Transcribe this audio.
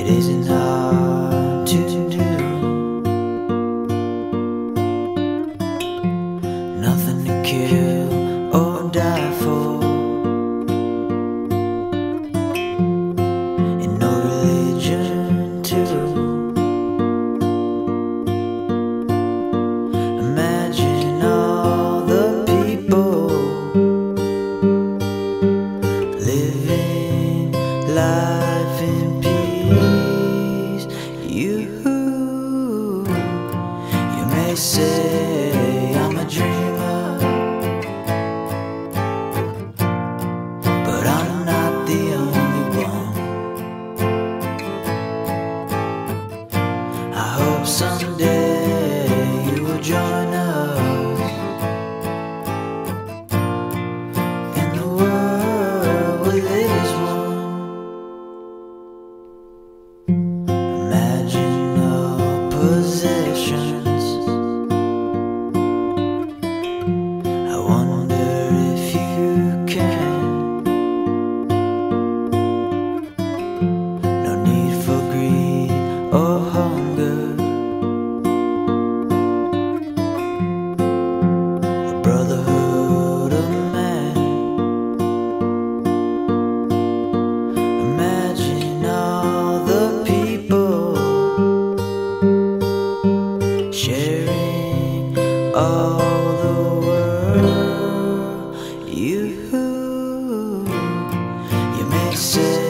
It isn't hard to do. Nothing to kill or die for, and no religion too. Imagine all the people living life in peace. You may say I'm a dreamer, but I'm not the only one. I hope someday you will join us in the world we live as one. Imagine no possessions. I wonder if you can. No need for greed or hunger. The brotherhood of man. Imagine all the people sharing all the world. You may say